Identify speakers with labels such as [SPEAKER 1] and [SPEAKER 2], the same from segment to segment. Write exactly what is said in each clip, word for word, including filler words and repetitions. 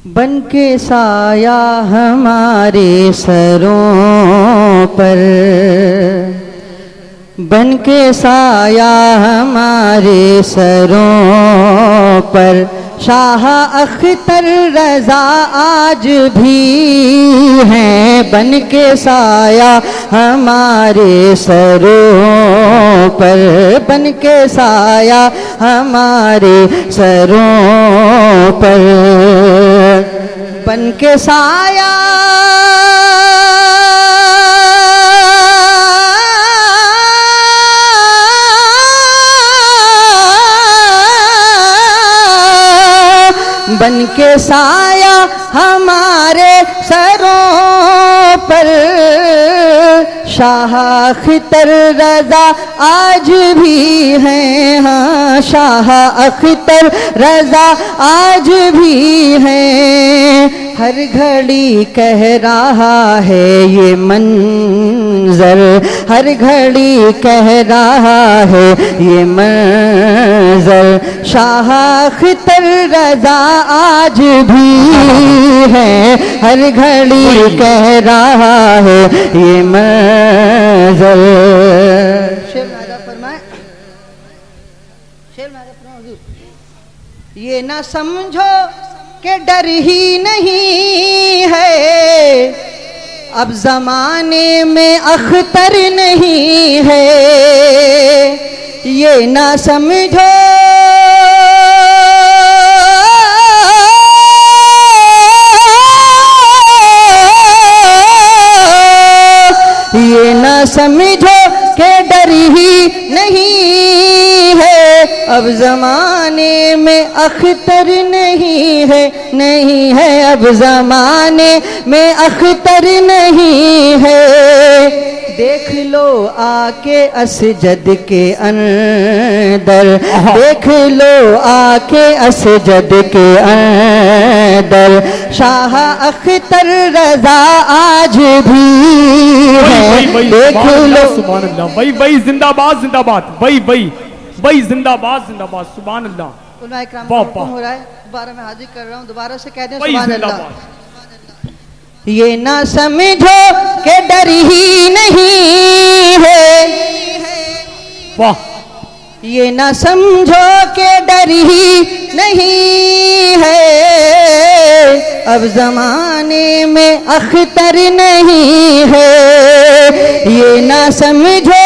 [SPEAKER 1] बन के साया हमारे सरों पर, बन के साया हमारे सरों पर, शाह अख्तर रजा आज भी हैं। बन के साया हमारे सरों पर, बन के साया हमारे सरों पर, बन के साया बन के साया हमारे सरों पर, शाह अख्तर रजा आज भी हैं। हाँ, शाह अख्तर रजा आज भी हैं। हर घड़ी कह रहा है ये मंजर, हर घड़ी कह रहा है ये मंजर, शाह अख्तर रजा आज भी है। हर घड़ी कह रहा है ये मंजर। शेर नादा फरमाए, शेर नादा फरमाए, ये ना समझो कि डर ही नहीं है, अब जमाने में अख्तर नहीं है। ये ना समझो ये ना समझो कि डर ही नहीं है, अब जमाने में अख्तर नहीं है, नहीं है, अब जमाने में अख्तर नहीं है। देख लो आके असजद के अंदर, देख लो आके असजद के अंदर, शाह अख्तर रजा आज भी है। देख लो,
[SPEAKER 2] सुभान अल्लाह, वही वही जिंदाबाद जिंदाबाद, वही वही वही जिंदाबाद जिंदाबाद, सुभान अल्लाह।
[SPEAKER 1] हो रहा है, दोबारा मैं हाजिर कर रहा हूँ, दोबारा से कह दें सुभान अल्लाह। ये ना समझो कि डर ही नहीं है,
[SPEAKER 2] वाह,
[SPEAKER 1] ये ना समझो कि डर ही नहीं है, अब जमाने में अख्तर नहीं है। ये ना समझो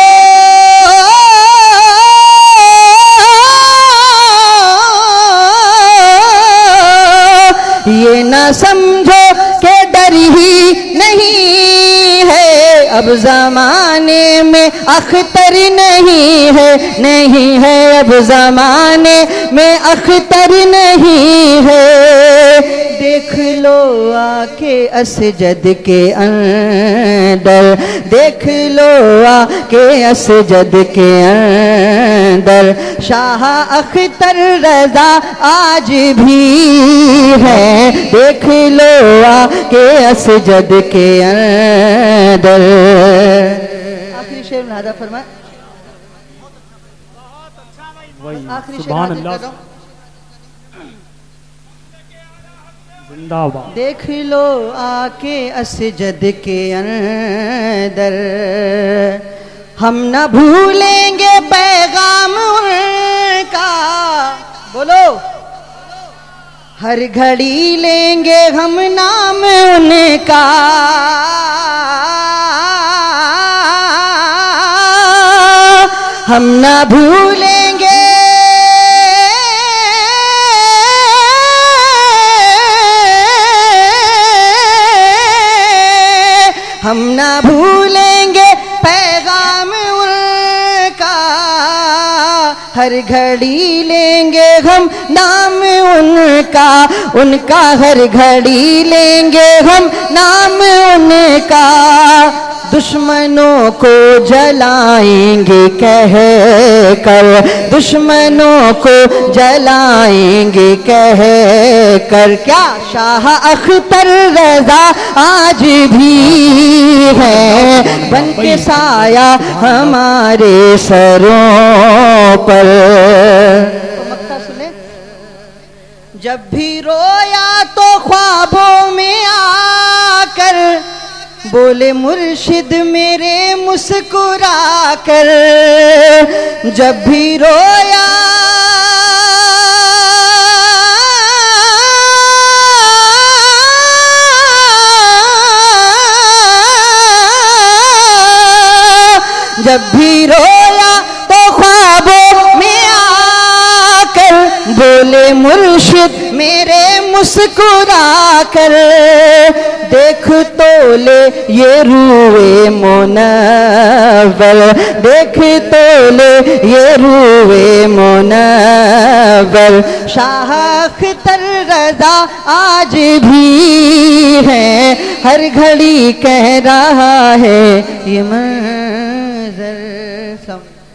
[SPEAKER 1] ये ना समझो कि डर ही नहीं है, अब जमाने में अख्तर नहीं है, नहीं है, अब जमाने में अख्तर नहीं है। देख लो आके असजद के अंदर, देख लो आके असजद के अंदर, शाह अख्तर रजा आज भी है। देख लो आके असजद के अंदर। आखिरी शेर नादा फरमाए, आखिरी
[SPEAKER 2] सुभान अल्लाह, जिंदाबाद।
[SPEAKER 1] देख लो आके असजद के अंदर, हम न भूलेंगे पैगाम उनका, बोलो, हर घड़ी लेंगे हम नाम उनका, हम न भूलेंगे हम ना भूलेंगे पैगाम उनका, हर घड़ी लेंगे हम नाम उनका, उनका हर घड़ी लेंगे हम नाम उनका। दुश्मनों को जलाएंगे कह कर, दुश्मनों को जलाएंगे कह कर, क्या शाह अख्तर रजा आज भी है। बन के साया हमारे सरों पर। तो मक्ता सुने, जब भी रोया तो ख्वाबों में आकर बोले मुर्शिद मेरे मुस्कुरा कर, जब भी रोया जब भी रोया तो ख्वाबों में आकर बोले मुर्शिद मेरे मुस्कुरा कर, देख तो ले ये रूए मुनव्वर, देख तो ले ये रूए मुनव्वर, शाह अख्तर रज़ा आज भी है, हर घड़ी कह रहा है ये मंज़र।